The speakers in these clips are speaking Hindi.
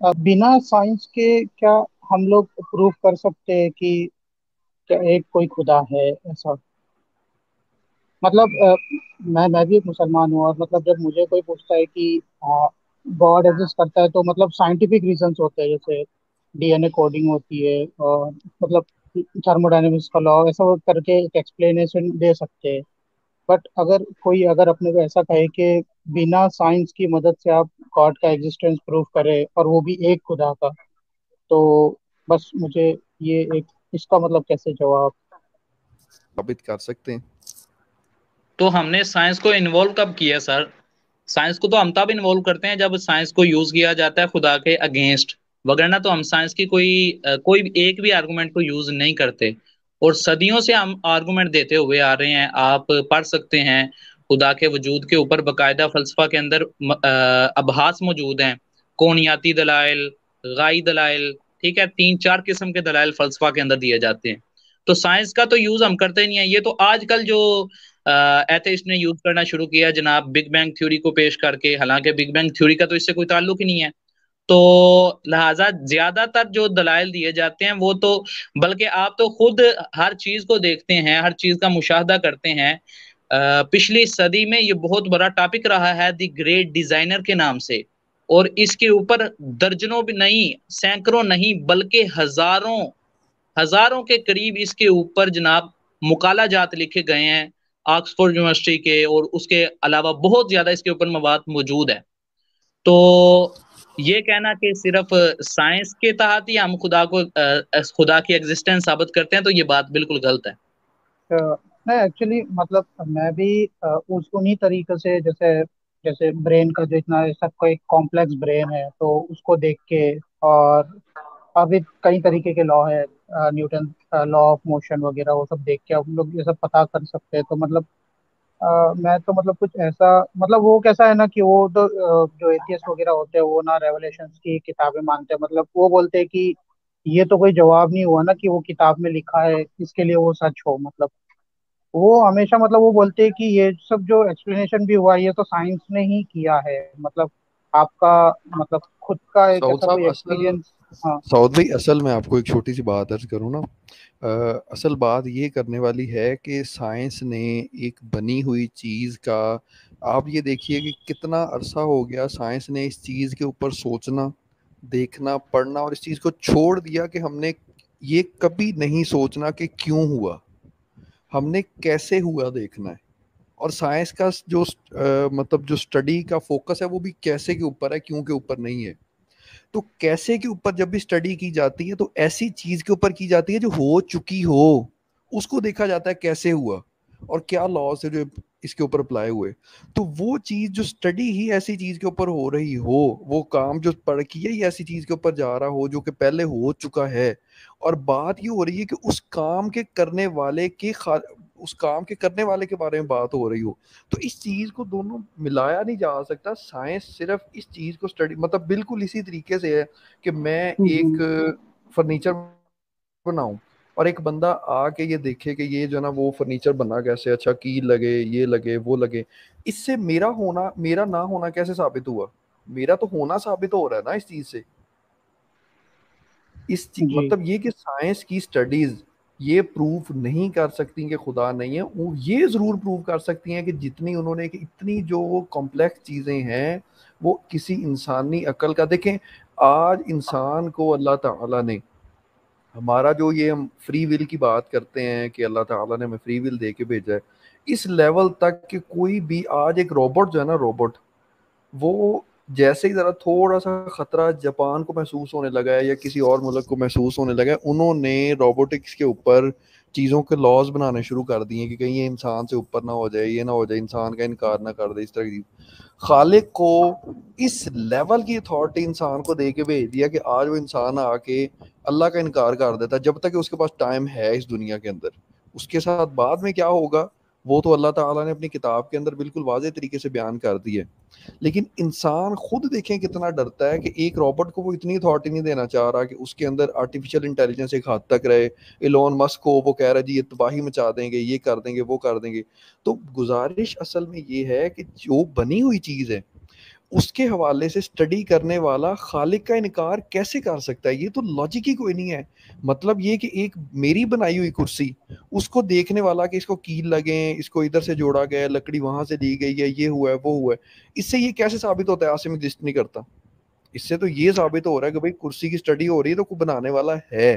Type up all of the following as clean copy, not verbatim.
बिना साइंस के क्या हम लोग प्रूव कर सकते हैं कि क्या एक कोई खुदा है ऐसा? मतलब मैं भी एक मुसलमान हूँ, और मतलब जब मुझे कोई पूछता है कि गॉड एग्जिस्ट करता है, तो मतलब साइंटिफिक रीजंस होते हैं, जैसे डीएनए कोडिंग होती है, और मतलब थर्मोडायनेमिक्स का लॉ, ऐसा वो करके एक एक्सप्लेनेशन दे सकते हैं। बट अगर अपने को ऐसा कहे कि बिना साइंस की मदद से आप गॉड का एग्जिस्टेंस प्रूव करें, और वो भी एक खुदा का, तो बस मुझे ये एक इसका मतलब कैसे जवाब? साबित कर सकते हैं। तो हमने साइंस को इन्वॉल्व कब किया सर? साइंस को तो हम तब इन्वॉल्व करते हैं जब साइंस को यूज किया जाता है खुदा के अगेंस्ट। वगरना तो हम साइंस की कोई भी एक भी आर्गुमेंट को यूज नहीं करते। और सदियों से हम आर्गुमेंट देते हुए आ रहे हैं, आप पढ़ सकते हैं। खुदा के वजूद के ऊपर बकायदा फलसफा के अंदर अबहास मौजूद हैं। कौनियाती दलाइल, गाई दलाइल, ठीक है, 3-4 किस्म के दलाइल फलसफा के अंदर दिए जाते हैं। तो साइंस का तो यूज हम करते नहीं है। ये तो आजकल जो एथिस्ट ने यूज करना शुरू किया जनाब, बिग बैंग थ्योरी को पेश करके। हालांकि बिग बैंग थ्योरी का तो इससे कोई ताल्लुक ही नहीं है। तो लिहाजा ज्यादातर जो दलाइल दिए जाते हैं वो तो, बल्कि आप तो खुद हर चीज को देखते हैं, हर चीज का मुशाहदा करते हैं। पिछली सदी में ये बहुत बड़ा टॉपिक रहा है, द ग्रेट डिजाइनर के नाम से। और इसके ऊपर दर्जनों भी नहीं, सैकड़ों नहीं, बल्कि हजारों हजारों के करीब इसके ऊपर जनाब मुकाला जात लिखे गए हैं ऑक्सफोर्ड यूनिवर्सिटी के। और उसके अलावा बहुत ज्यादा इसके ऊपर मवाद मौजूद है। तो ये कहना कि सिर्फ साइंस के तहत ही हम खुदा की एग्जिस्टेंस साबित करते हैं, तो ये बात बिल्कुल गलत है। अ, नहीं, एक्चुअली मतलब मैं भी उस उन्हीं तरीके से, जैसे जैसे ब्रेन का जो इतना सबका एक कॉम्प्लेक्स ब्रेन है, तो उसको देख के, और अभी कई तरीके के लॉ है, न्यूटन लॉ ऑफ मोशन वगैरह, वो सब देख के हम लोग ये सब पता कर सकते हैं। तो मतलब मैं तो मतलब कुछ ऐसा, मतलब वो कैसा है ना कि वो तो जो एथियस्ट वगैरह होते हैं वो ना रेवलेशंस की किताबें मानते हैं। मतलब वो बोलते हैं कि ये तो कोई जवाब नहीं हुआ ना कि वो किताब में लिखा है इसके लिए वो सच हो। मतलब वो हमेशा, मतलब वो बोलते हैं कि ये सब जो एक्सप्लेनेशन भी हुआ, ये तो साइंस ने ही किया है। मतलब आपका, मतलब खुद का एक सऊद ऐसा साहब कोई असल एक्सपीरियंस। हाँ। सऊद भाई, असल में आपको एक छोटी सी बात अर्ज करूँ ना। असल बात ये करने वाली है कि साइंस ने एक बनी हुई चीज़ का, आप ये देखिए कि कितना अरसा हो गया साइंस ने इस चीज़ के ऊपर सोचना, देखना, पढ़ना, और इस चीज़ को छोड़ दिया कि हमने ये कभी नहीं सोचना कि क्यों हुआ, हमने कैसे हुआ देखना है। और साइंस का जो मतलब जो स्टडी का फोकस है वो भी कैसे के ऊपर है, क्यों के ऊपर नहीं है। तो कैसे के ऊपर जब भी स्टडी की जाती है तो ऐसी चीज के ऊपर की जाती है जो हो चुकी हो, उसको देखा जाता है कैसे हुआ और क्या लॉस है जो इसके ऊपर अप्लाई हुए। तो वो चीज जो स्टडी ही ऐसी चीज के ऊपर हो रही हो, वो काम जो पढ़ किया ही ऐसी चीज के ऊपर जा रहा हो जो कि पहले हो चुका है, और बात ये हो रही है कि उस काम के करने वाले के बारे में बात हो रही हो, तो इस चीज को दोनों मिलाया नहीं जा सकता। साइंस सिर्फ इस चीज को स्टडी, मतलब बिल्कुल इसी तरीके से है कि मैं एक हम्म। फर्नीचर बनाऊं और एक बंदा आके ये देखे कि ये जो है ना वो फर्नीचर बना कैसे, अच्छा की लगे, ये लगे, वो लगे। इससे मेरा होना, मेरा ना होना कैसे साबित हुआ? मेरा तो होना साबित हो रहा है ना इस चीज से। जी। मतलब ये कि साइंस की स्टडीज ये प्रूफ नहीं कर सकती कि खुदा नहीं है, वो ये जरूर प्रूव कर सकती हैं कि जितनी उन्होंने, कि इतनी जो कॉम्प्लेक्स चीजें हैं वो किसी इंसानी अकल का, देखें आज इंसान को अल्लाह ताला ने, हमारा जो ये हम फ्री विल की बात करते हैं कि अल्लाह ताला ने हमें फ्री विल दे के भेजा है, इस लेवल तक कि कोई भी आज एक रोबोट जो है ना, रोबोट वो जैसे ही जरा थोड़ा सा खतरा जापान को महसूस होने लगा है या किसी और मुल्क को महसूस होने लगा है, उन्होंने रोबोटिक्स के ऊपर चीज़ों के लॉज बनाने शुरू कर दिए कि कहीं ये इंसान से ऊपर ना हो जाए, ये ना हो जाए इंसान का इनकार ना कर दे, इस तरह की। खालिक को इस लेवल की अथॉरिटी इंसान को दे के भेज दिया कि आज वो इंसान आके अल्लाह का इनकार कर देता है, जब तक कि उसके पास टाइम है इस दुनिया के अंदर। उसके साथ बाद में क्या होगा वो तो अल्लाह ताला ने अपनी किताब के अंदर बिल्कुल वाज़ेह तरीके से बयान कर दिया है। लेकिन इंसान खुद देखें कितना डरता है कि एक रॉबोट को वो इतनी अथॉरिटी नहीं देना चाह रहा कि उसके अंदर आर्टिफिशियल इंटेलिजेंस एक हद तक रहे। इलोन मस्क को वो कह रहा है जी ये तबाही मचा देंगे, ये कर देंगे, वो कर देंगे। तो गुजारिश असल में ये है कि जो बनी हुई चीज़ है उसके हवाले से स्टडी करने वाला खालिक का इनकार कैसे कर सकता है? ये तो लॉजिक ही कोई नहीं है। मतलब ये कि एक मेरी बनाई हुई कुर्सी, उसको देखने वाला कि इसको कील लगे, इसको इधर से जोड़ा गया है, लकड़ी वहां से ली गई है, ये हुआ है वो हुआ है, इससे ये कैसे साबित होता है आसिम एग्जिस्ट नहीं करता? इससे तो ये साबित हो रहा है कि भाई कुर्सी की स्टडी हो रही है तो कोई बनाने वाला है।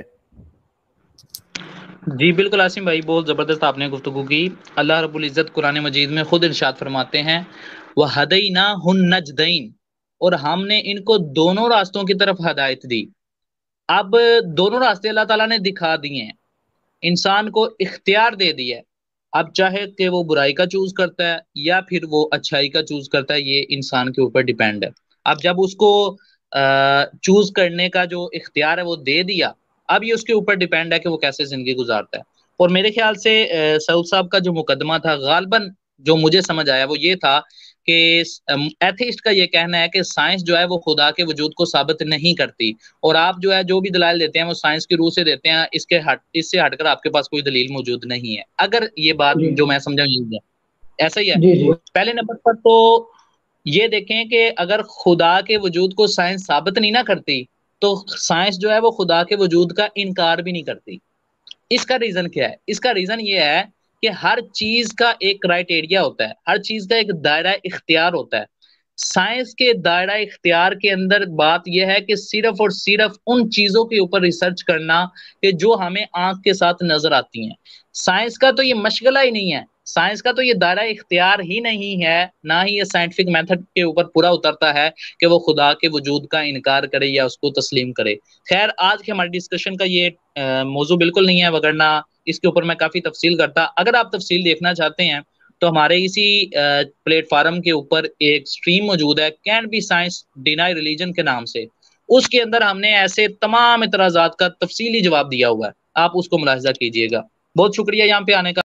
जी बिल्कुल आसिम भाई, बहुत ज़बरदस्त आपने गुफ्तगू की। अल्लाह रब्बुल इज़्ज़त कुरान मजीद में खुद इरशाद फरमाते हैं, व हदैना हुन नजदैन, और हमने इनको दोनों रास्तों की तरफ हदायत दी। अब दोनों रास्ते अल्लाह ताला ने दिखा दिए हैं, इंसान को इख्तियार दे दिया है। अब चाहे कि वो बुराई का चूज करता है या फिर वो अच्छाई का चूज करता है, ये इंसान के ऊपर डिपेंड है। अब जब उसको चूज करने का जो इख्तियार है वो दे दिया, अब ये उसके ऊपर डिपेंड है कि वो कैसे जिंदगी गुजारता है। और मेरे ख्याल से सऊद साहब का जो मुकदमा था, गालबन जो मुझे समझ आया वो ये था कि एथिस्ट का ये कहना है कि साइंस जो है वो खुदा के वजूद को साबित नहीं करती, और आप जो है जो भी दलाइल देते हैं वो साइंस की रूह से देते हैं, इससे हटकर आपके पास कोई दलील मौजूद नहीं है। अगर ये बात जी जो मैं समझा यही है, ऐसा ही है। जी जी पहले नंबर पर तो ये देखें कि अगर खुदा के वजूद को साइंस साबित नहीं ना करती, तो साइंस जो है वो खुदा के वजूद का इनकार भी नहीं करती। इसका रीजन क्या है? इसका रीजन ये है कि हर चीज का एक क्राइटेरिया होता है, हर चीज का एक दायरा इख्तियार होता है। साइंस के दायरा इख्तियार के अंदर बात यह है कि सिर्फ और सिर्फ उन चीजों के ऊपर रिसर्च करना कि जो हमें आंख के साथ नजर आती हैं। साइंस का तो ये मशगला ही नहीं है, साइंस का तो ये दायरा इख्तियार ही नहीं है, ना ही ये साइंटिफिक मेथड के ऊपर पूरा उतरता है कि वो खुदा के वजूद का इनकार करे या उसको तस्लीम करे। खैर, आज की हमारी डिस्कशन का ये मौजू बिल्कुल नहीं है, वगरना इसके ऊपर मैं काफी तफसील करता। अगर आप तफसील देखना चाहते हैं तो हमारे इसी प्लेटफार्म के ऊपर एक स्ट्रीम मौजूद है, can be science deny religion के नाम से। उसके अंदर हमने ऐसे तमाम इतराजात का तफसीली जवाब दिया हुआ है, आप उसको मुलाहिजा कीजिएगा। बहुत शुक्रिया यहाँ पे आने का।